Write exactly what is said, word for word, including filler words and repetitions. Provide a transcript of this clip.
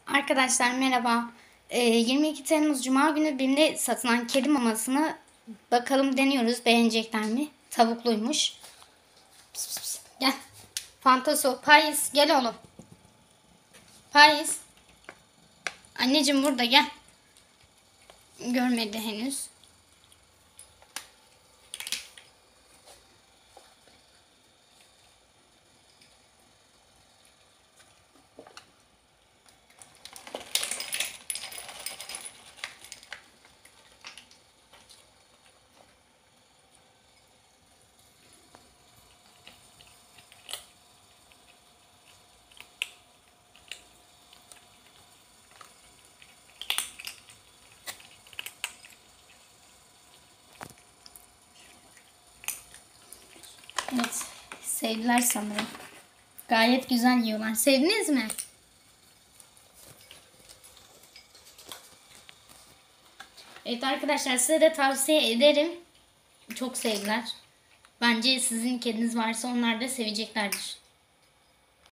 Arkadaşlar merhaba. Ee, yirmi iki Temmuz Cuma günü BİM'de satılan kedi mamasını bakalım deniyoruz. Beğenecekler mi? Tavukluymuş. Pıs pıs pıs. Gel. Fantaso. Payis. Gel oğlum. Payis. Anneciğim burada gel. Görmedi henüz. Evet. Sevdiler sanırım. Gayet güzel yiyorlar. Sevdiniz mi? Evet arkadaşlar, size de tavsiye ederim. Çok sevdiler. Bence sizin kediniz varsa onlar da seveceklerdir.